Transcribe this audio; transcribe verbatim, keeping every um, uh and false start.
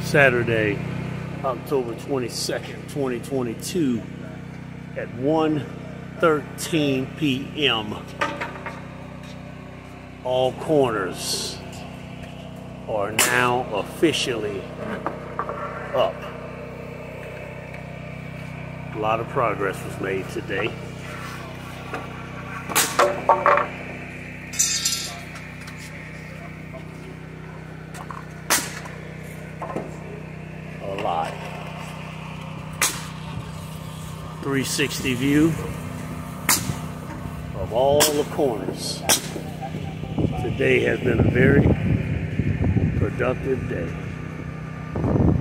Saturday, October twenty-second, twenty twenty-two at one thirteen p m All corners are now officially up. A lot of progress was made today. A lot. three sixty view of all the corners. Today has been a very productive day.